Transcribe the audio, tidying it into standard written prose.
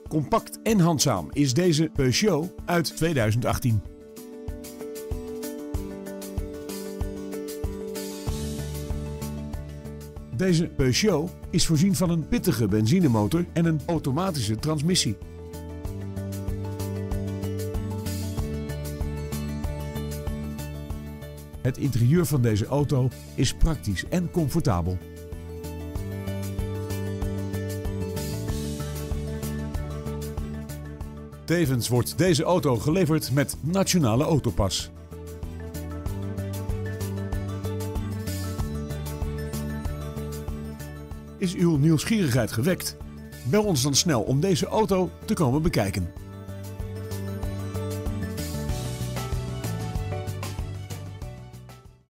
Compact en handzaam is deze Peugeot uit 2018. Deze Peugeot is voorzien van een pittige benzinemotor en een automatische transmissie. Het interieur van deze auto is praktisch en comfortabel. Tevens wordt deze auto geleverd met Nationale Autopas. Is uw nieuwsgierigheid gewekt? Bel ons dan snel om deze auto te komen bekijken.